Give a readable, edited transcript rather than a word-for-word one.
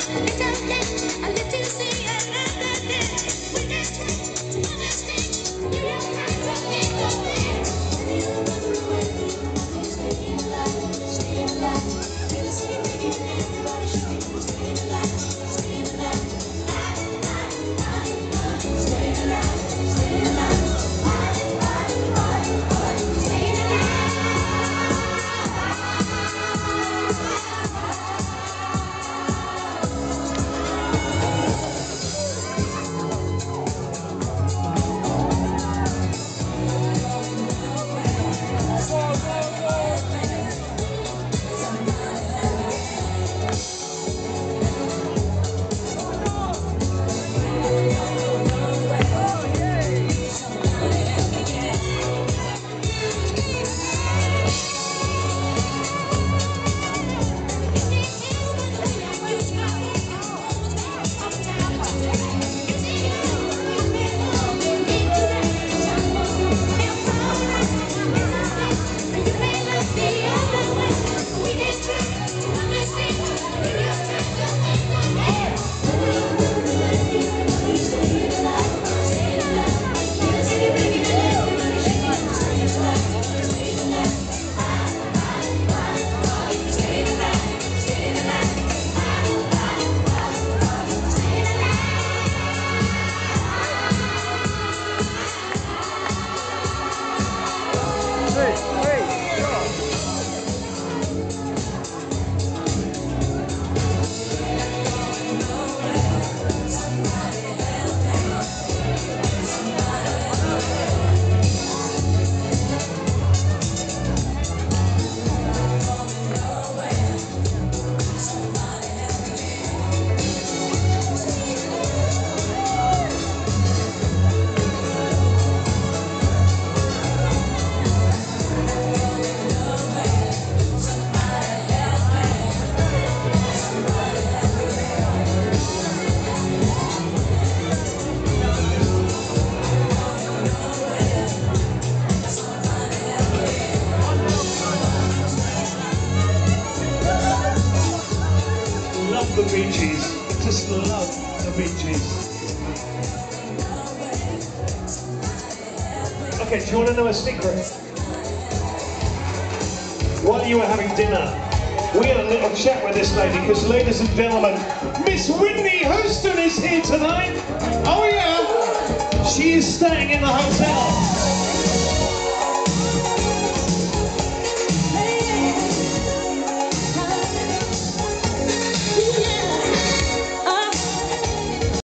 the Bee Gees. Just love the Bee Gees. Okay, do you want to know a secret? While you were having dinner, we had a little chat with this lady, because ladies and gentlemen, Miss Whitney Houston is here tonight. Oh yeah! She is staying in the hotel.